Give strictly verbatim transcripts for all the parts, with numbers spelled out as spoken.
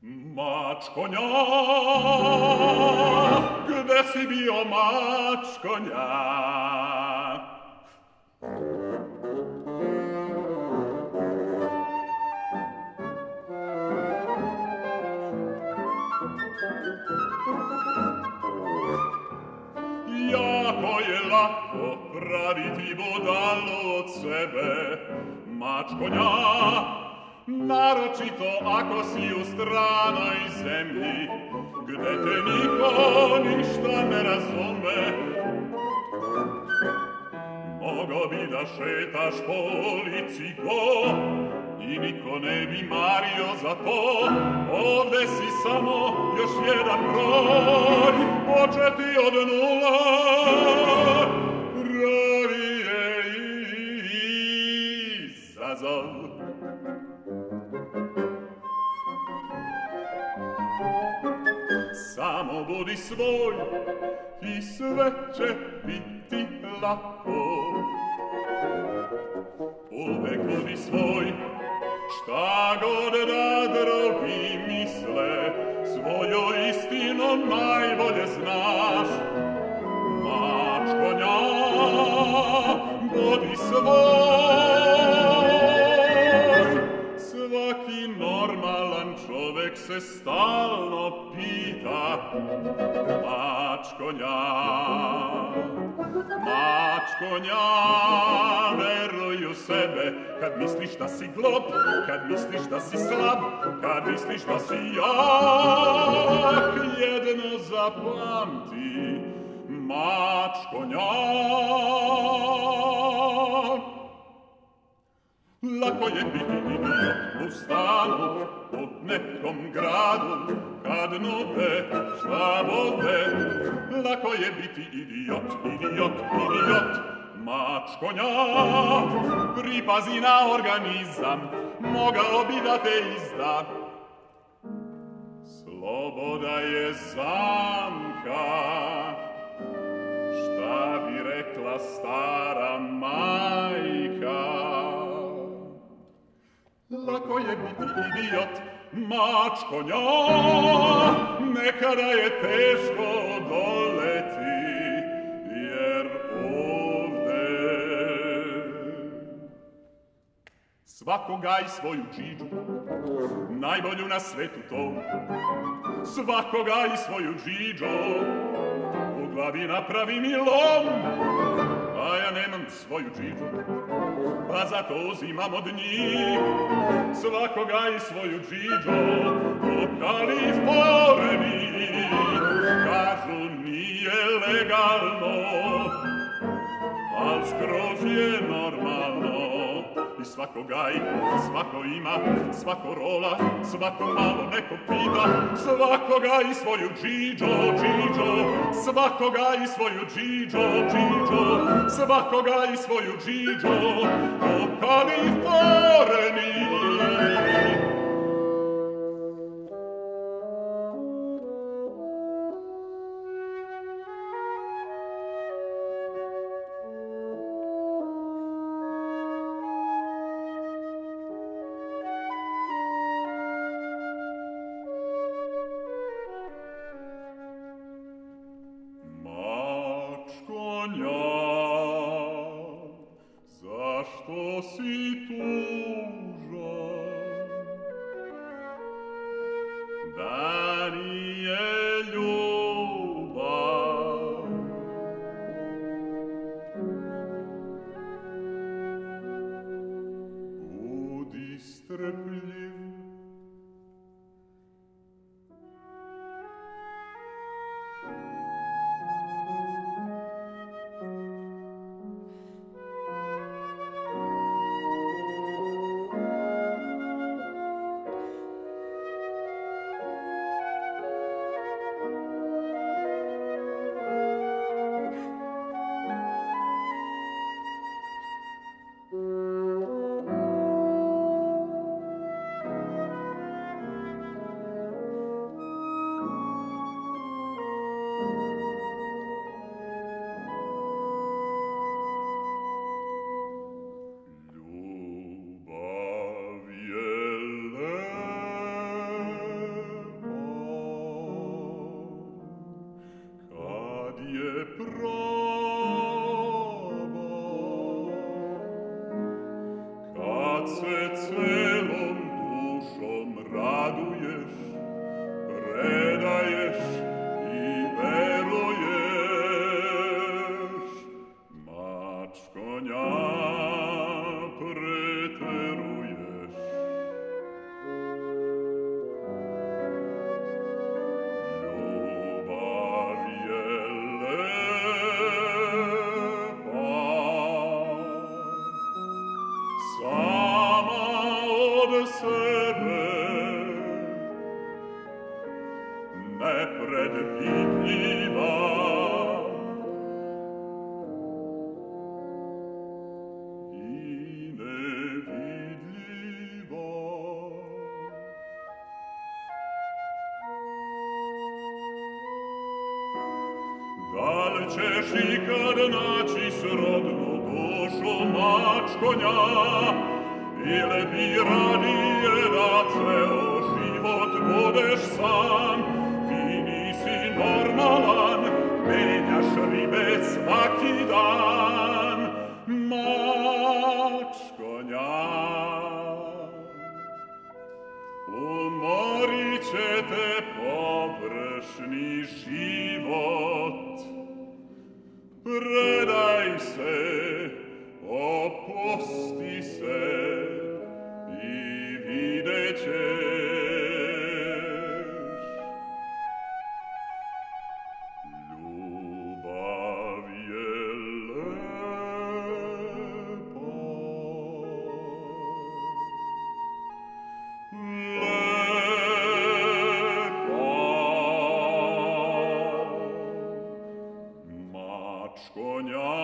Mačkonja, gde si bio, Mačkonja? Jako je lako praviti budalo od sebe, Mačkonja, naročito ako si u stranoj zemlji, gde te niko ništa ne razume. Mogo bi da šetaš po ulici go i niko ne bi mario za to. Ovde si samo još jedan broj, početi od nula. Pravi je izazov. Samo budi svoj i sve će biti lako. Uvek budi svoj, šta god da drugi misle, svoju istinu najbolje znaš. Mačkonja, budi svoj. Svaki normalan čovek se stalno pita, Mačkonja, Mačkonja, veruj u sebe, kad misliš da si glob, kad misliš da si slab, kad misliš da si jak, jedno zapamti, Mačkonja. Lako je biti idiot u stanu, u nekom gradu, kad nude šta vode. Lako je biti idiot, idiot, idiot, Mačkonja. Pripazi na organizam, mogao bi da te izda. Sloboda je zamka, šta bi rekla stara majka. Lako je biti idiot, Mačkonja, nekada je teško odoleti, jer ovde svako gaji svoju džidžu, najbolju na svetu to. Svako gaji svoju džidžu, u glavi napravi mi lom, a ja nemam svoju džidžu, pa zato uzimam od njih. Svako gaji svoju džidžu, u Kaliforniji, kažu nije legalno, al skroz je normalno. I svako gaji, svako ima, svako rola, svako malo neko pita. Svako gaji svoju džidžu, džidžu, svako gaji svoju džidžu, džidžu, svako gaji svoju džidžu, u Kaliforniji. nepredvidljiva. I nevidljiva. Da li ćeš ikad naći srodnu dušu Mačkonja, ili bi radije da ceo život budeš sam? Ti nisi normalan, menjaš ribe svaki dan. Mačkonja, umorit će te površni život. Predaj se, opusti se i vidjet ćeš. Ljubav je lepa, lepa. Mačkonja.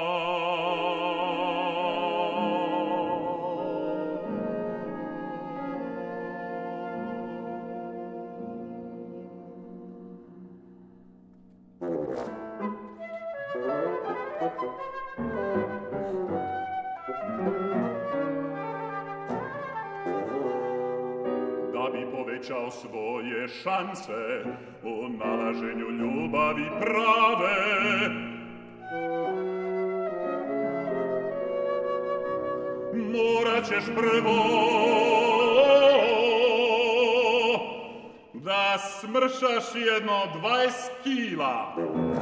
Da bi povećao svoje šanse u nalaženju ljubavi prave, morat ćeš prvo da smršaš jedno dvadeset kila.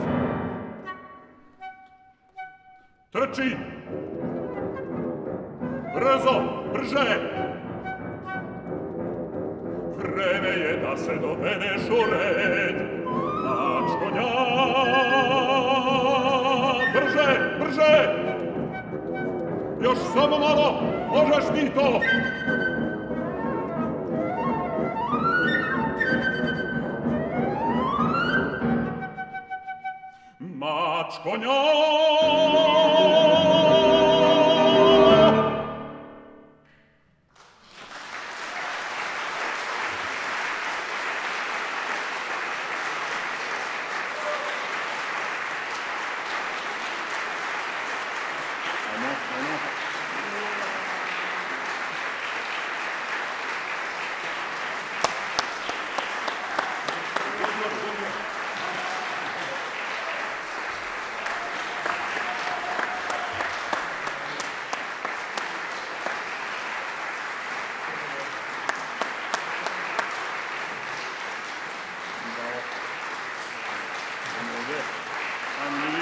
Trči! Brzo! Brže! Vreme je da se dovedeš u red. Mačkonja! Brže! Brže! Još samo malo! Možeš ti to! Mačkonja! Anja.